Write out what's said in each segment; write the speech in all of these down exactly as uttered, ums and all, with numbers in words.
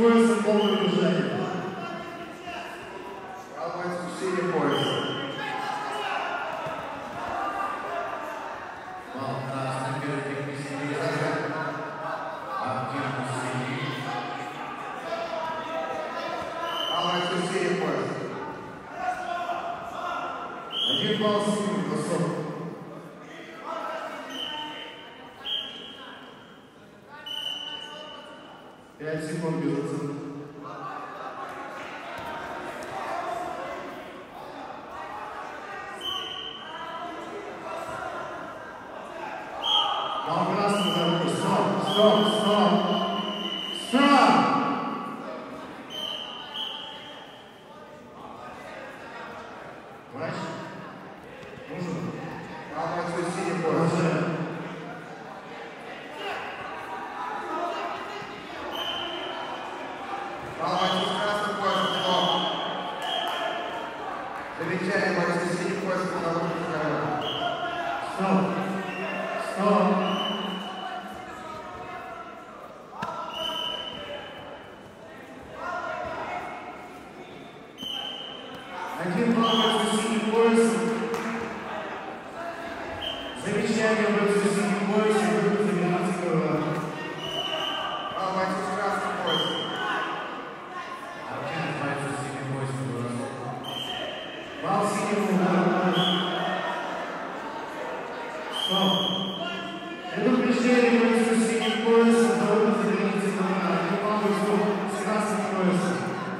пояса, полное движение. Пробуется в синем поясе. Бал красный, первый технический разряд. Активно синий. Пробуется в синем поясе. Один балл синим, высок. Пять секунд без оценки. Бал красный, дорогой. Стоп, стоп, стоп. Стоп! Врач? Нужен? Пробуется в синем поясе. Пробуется в красном поясе. Стоп. Замечание, бойцы в синем поясе, потому что второй. Стоп. Стоп. Один балл бойцу синим поясом. Замечание бойцу синим поясом. Выход за Миланского. Пробуется в красном поясе. Активно бойцу синим поясом бросок. Бал синему удару. Стоп. Предупреждение бойцу синим поясом. За выход за Миланского. Один балл бойцу с красным поясом.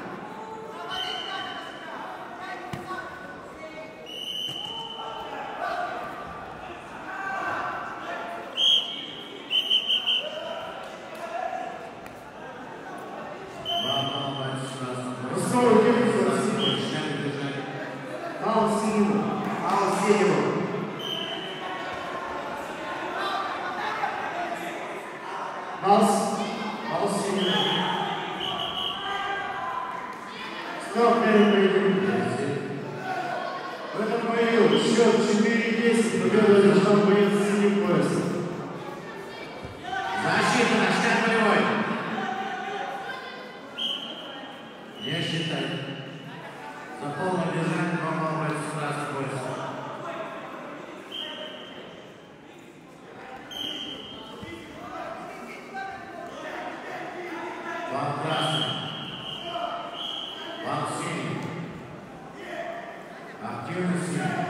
Бал бойцу с красным поясом. Высокий киберспорт. Точное движение. Бал синему. Пал синему. Бал с- бал синему. Стоп, первый поединок. В этом бою счет четыре-десять. Победу одержал боец с синим поясом. Защита, начинает болевой. Не считай. За полное движение два бойца с красным поясом. Бал красный. Бал синий. Активно синий.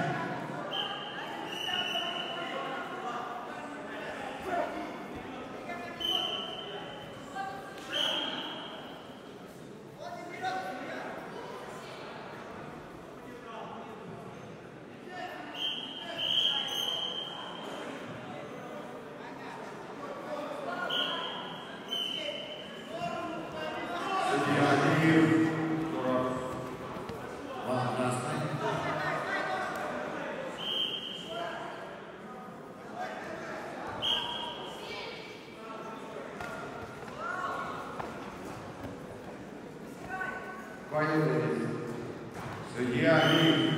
Судья Алиев. Туров. Бал красный. Поняли. Судья Алиев.